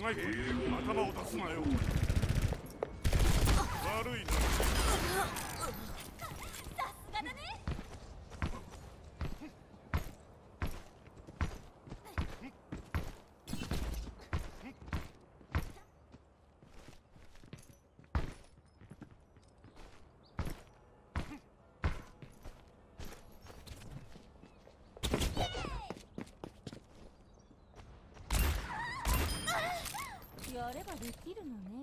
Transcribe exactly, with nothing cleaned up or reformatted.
ないと頭を出すなよ。悪いな。 さすがだね。やればできるのね。